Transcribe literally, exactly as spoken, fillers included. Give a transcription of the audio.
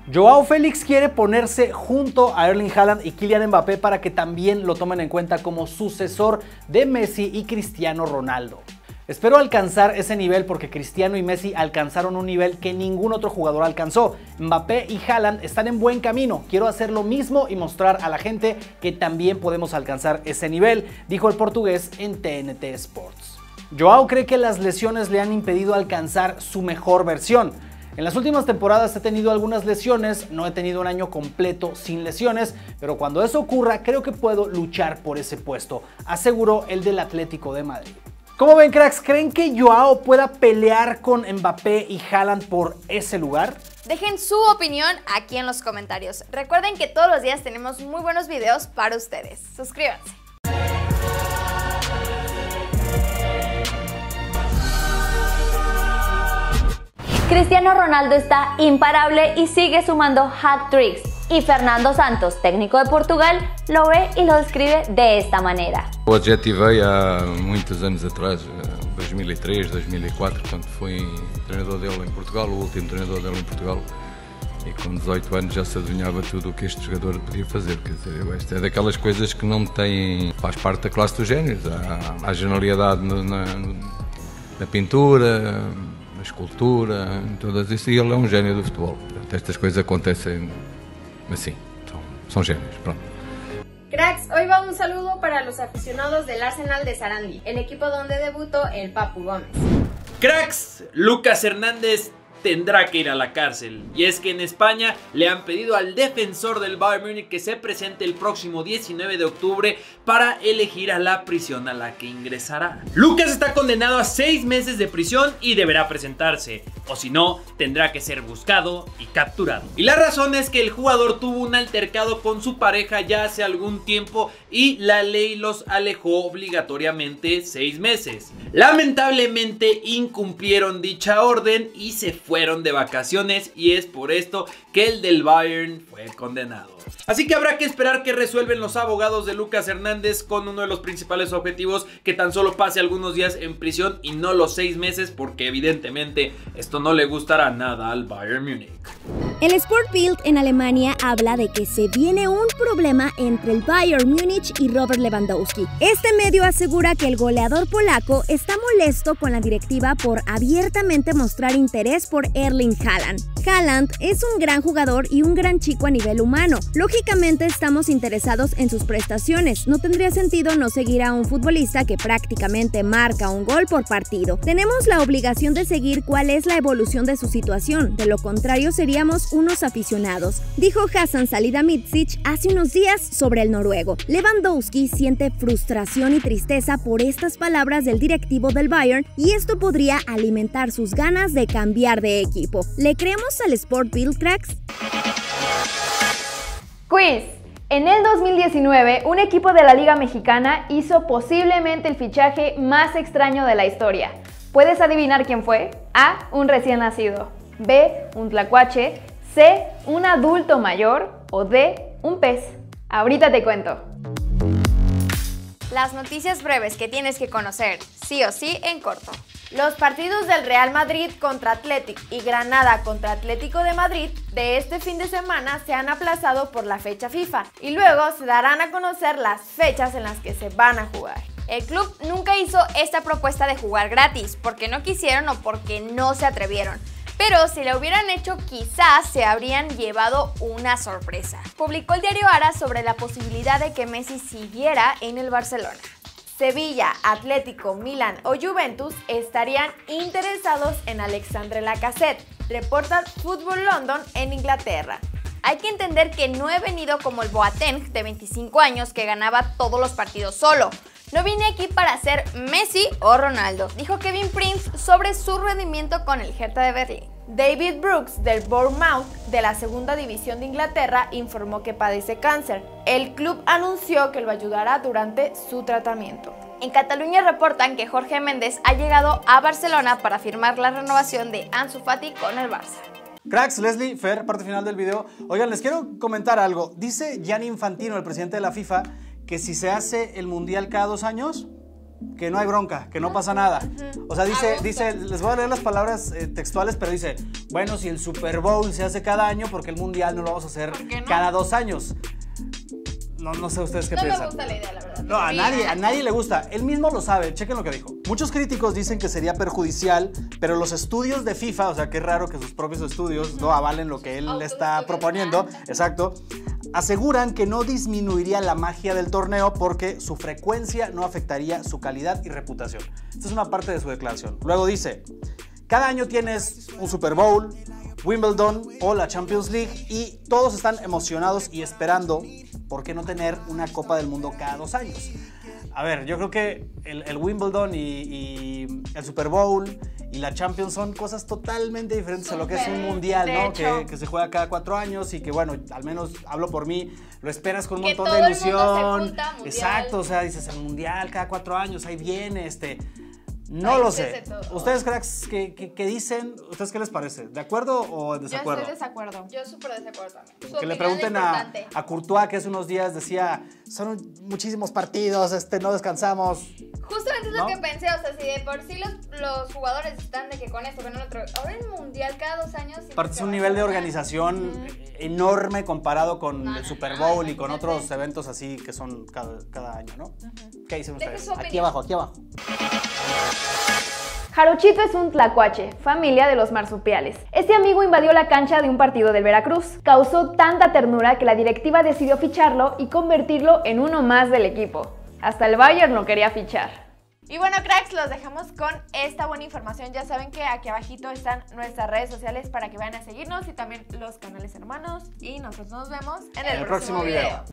Joao Félix quiere ponerse junto a Erling Haaland y Kylian Mbappé para que también lo tomen en cuenta como sucesor de Messi y Cristiano Ronaldo. Espero alcanzar ese nivel porque Cristiano y Messi alcanzaron un nivel que ningún otro jugador alcanzó. Mbappé y Haaland están en buen camino. Quiero hacer lo mismo y mostrar a la gente que también podemos alcanzar ese nivel, dijo el portugués en T N T Sports. Joao cree que las lesiones le han impedido alcanzar su mejor versión. En las últimas temporadas he tenido algunas lesiones, no he tenido un año completo sin lesiones, pero cuando eso ocurra creo que puedo luchar por ese puesto, aseguró el del Atlético de Madrid. ¿Cómo ven, cracks? ¿Creen que Joao pueda pelear con Mbappé y Haaland por ese lugar? Dejen su opinión aquí en los comentarios. Recuerden que todos los días tenemos muy buenos videos para ustedes. Suscríbanse. Cristiano Ronaldo está imparable y sigue sumando hat-tricks. Y Fernando Santos, técnico de Portugal, lo ve y lo describe de esta manera. Eu adjetivei há muitos anos atrás, dois mil e três, dois mil e quatro, quando fui treinador dele em Portugal, o último treinador dele em Portugal. E com dezoito anos já se adivinhava tudo o que este jogador podia fazer. Quer dizer, esta é daquelas coisas que não têm, faz parte da classe dos génios. Há, há genialidade no, na, na pintura, na escultura, todas isso, e ele é um gênio do futebol. Portanto, estas coisas acontecem assim, são, são génios, pronto. Cracks, hoy va un saludo para los aficionados del Arsenal de Sarandí, el equipo donde debutó el Papu Gómez. Cracks, Lucas Hernández tendrá que ir a la cárcel. Y es que en España le han pedido al defensor del Bayern Múnich que se presente el próximo diecinueve de octubre para elegir a la prisión a la que ingresará. Lucas está condenado a seis meses de prisión y deberá presentarse, o si no, tendrá que ser buscado y capturado. Y la razón es que el jugador tuvo un altercado con su pareja ya hace algún tiempo y la ley los alejó obligatoriamente seis meses. Lamentablemente incumplieron dicha orden y se fueron de vacaciones, y es por esto que el del Bayern fue condenado. Así que habrá que esperar que resuelven los abogados de Lucas Hernández con uno de los principales objetivos, que tan solo pase algunos días en prisión y no los seis meses, porque evidentemente esto no le gustará nada al Bayern Múnich. El Sport Bild en Alemania habla de que se viene un problema entre el Bayern Múnich y Robert Lewandowski. Este medio asegura que el goleador polaco está molesto con la directiva por abiertamente mostrar interés por Erling Haaland. Haaland es un gran jugador y un gran chico a nivel humano. Lógicamente estamos interesados en sus prestaciones. No tendría sentido no seguir a un futbolista que prácticamente marca un gol por partido. Tenemos la obligación de seguir cuál es la evolución de su situación. De lo contrario seríamos unos aficionados, dijo Hasan Salihamidzic hace unos días sobre el noruego. Lewandowski siente frustración y tristeza por estas palabras del directivo del Bayern, y esto podría alimentar sus ganas de cambiar de equipo. ¿Le creemos al Sport Bild, cracks? Quiz. En el dos mil diecinueve, un equipo de la Liga Mexicana hizo posiblemente el fichaje más extraño de la historia. ¿Puedes adivinar quién fue? A. Un recién nacido. B. Un tlacuache. C. Un adulto mayor. O D. Un pez. Ahorita te cuento. Las noticias breves que tienes que conocer, sí o sí, en corto. Los partidos del Real Madrid contra Athletic y Granada contra Atlético de Madrid de este fin de semana se han aplazado por la fecha FIFA, y luego se darán a conocer las fechas en las que se van a jugar. El club nunca hizo esta propuesta de jugar gratis, porque no quisieron o porque no se atrevieron. Pero si lo hubieran hecho, quizás se habrían llevado una sorpresa. Publicó el diario Ara sobre la posibilidad de que Messi siguiera en el Barcelona. Sevilla, Atlético, Milan o Juventus estarían interesados en Alexandre Lacazette, reporta Football London en Inglaterra. Hay que entender que no he venido como el Boateng de veinticinco años que ganaba todos los partidos solo. No vine aquí para ser Messi o Ronaldo, dijo Kevin Prince sobre su rendimiento con el Hertha de Berlín. David Brooks del Bournemouth de la segunda división de Inglaterra informó que padece cáncer. El club anunció que lo ayudará durante su tratamiento. En Cataluña reportan que Jorge Méndez ha llegado a Barcelona para firmar la renovación de Ansu Fati con el Barça. Cracks, Leslie, Fer, parte final del video. Oigan, les quiero comentar algo. Dice Gianni Infantino, el presidente de la FIFA, que si se hace el Mundial cada dos años, que no hay bronca, que no pasa nada. O sea, dice, dice, les voy a leer las palabras eh, textuales, pero dice, bueno, si el Super Bowl se hace cada año, ¿por qué el Mundial no lo vamos a hacer no? cada dos años? No, no sé ustedes qué no piensan. No me gusta la idea, la verdad. No, a nadie, a nadie le gusta. Él mismo lo sabe, chequen lo que dijo. Muchos críticos dicen que sería perjudicial, pero los estudios de FIFA, o sea, qué raro que sus propios estudios uh-huh. no avalen lo que él está proponiendo, exacto, aseguran que no disminuiría la magia del torneo porque su frecuencia no afectaría su calidad y reputación. Esta es una parte de su declaración. Luego dice, cada año tienes un Super Bowl, Wimbledon o la Champions League y todos están emocionados y esperando, ¿por qué no tener una Copa del Mundo cada dos años? A ver, yo creo que el, el Wimbledon y, y el Super Bowl y la Champions son cosas totalmente diferentes Super, a lo que es un mundial, ¿no? Que, que se juega cada cuatro años y que, bueno, al menos hablo por mí, lo esperas con un que montón de ilusión. El mundo se junta, exacto, o sea, dices, el mundial cada cuatro años, ahí viene, este... No Ay, lo sé. ¿Ustedes, cracks, qué, qué, qué dicen? ¿Ustedes qué les parece? ¿De acuerdo o en desacuerdo? Yo estoy de desacuerdo. Yo súper desacuerdo también. Que le pregunten a, a Courtois, que hace unos días decía, son muchísimos partidos, este, no descansamos. Justamente es ¿no? lo que pensé, o sea, si de por sí los, los jugadores están de que con esto, con el otro, ahora el mundial cada dos años... Aparte es un nivel de organización uh-huh. enorme comparado con no, el no, Super no, Bowl no, y con no, otros no, no. eventos así que son cada, cada año, ¿no? Uh-huh. ¿Qué dicen ustedes? Aquí abajo, aquí abajo. Jarochito es un tlacuache, familia de los marsupiales. Este amigo invadió la cancha de un partido del Veracruz. Causó tanta ternura que la directiva decidió ficharlo y convertirlo en uno más del equipo. Hasta el Bayern lo quería fichar. Y bueno, cracks, los dejamos con esta buena información. Ya saben que aquí abajito están nuestras redes sociales para que vayan a seguirnos y también los canales hermanos. Y nosotros nos vemos en el, el próximo, próximo video. video.